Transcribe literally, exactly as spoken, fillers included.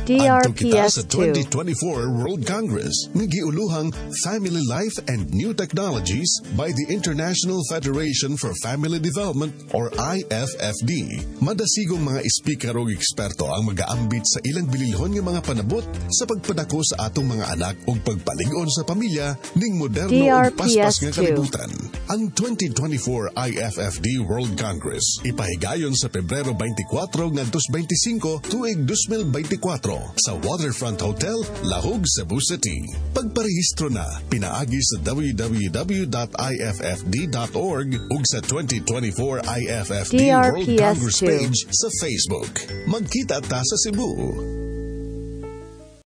D R Adto P kita S sa twenty twenty-four World Congress nga giuluhang Family Life and New Technologies by the International Federation for Family Development or I F F D. Madasigong mga speaker o eksperto ang mag-aambit sa ilang bililhon nga mga panabot sa pagpadako sa atong mga anak ug pagpalig-on sa pamilya ning moderno D R ug P S paspas nga two. kalibutan. Ang twenty twenty-four I F F D World Congress ipahigayon sa Pebrero twenty-four ngadto twenty-five tuig twenty twenty-four sa Waterfront Hotel, Lahog, Cebu City. Pagparehistro na pinaagi sa w w w dot i f f d dot org ug sa twenty twenty-four I F F D World D R P S Congress two. page sa Facebook. Magkita ta sa Cebu.